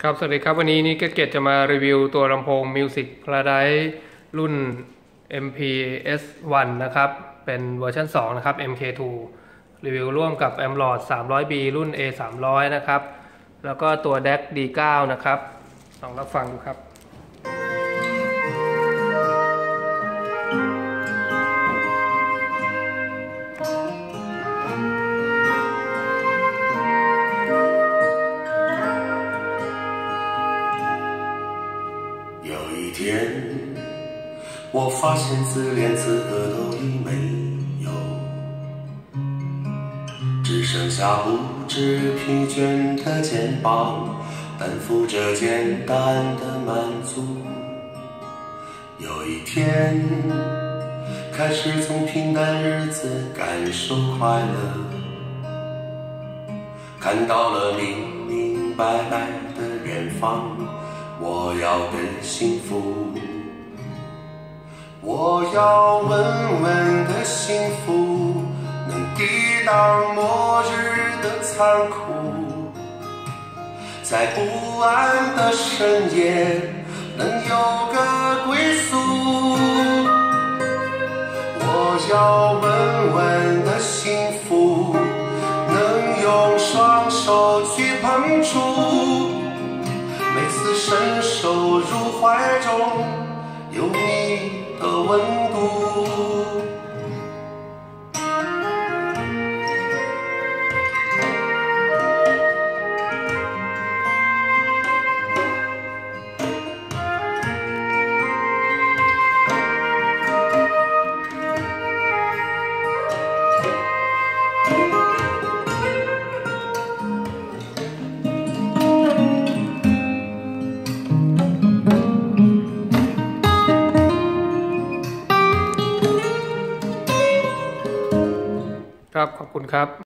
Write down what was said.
ครับสวัสดีครับวันนี้นี่เกตจะมารีวิวตัวลำโพง Music Paradise รุ่น MPS1 นะครับเป็นเวอร์ชัน2นะครับ MK2 รีวิวร่วมกับ Amlord 300B รุ่น A300 นะครับแล้วก็ตัว DAC D9 นะครับลองรับฟังดูครับ有一天，我发现自恋资格都已没有，只剩下不知疲倦的肩膀，担负着简单的满足。有一天，开始从平淡日子感受快乐，看到了明明白白的远方。我要的幸福，我要稳稳的幸福，能抵挡末日的残酷，在不安的深夜能有个归宿。我要稳稳的幸福，能用双手去碰触。每次伸手入怀中，有你的温度。 ครับขอบคุณครับ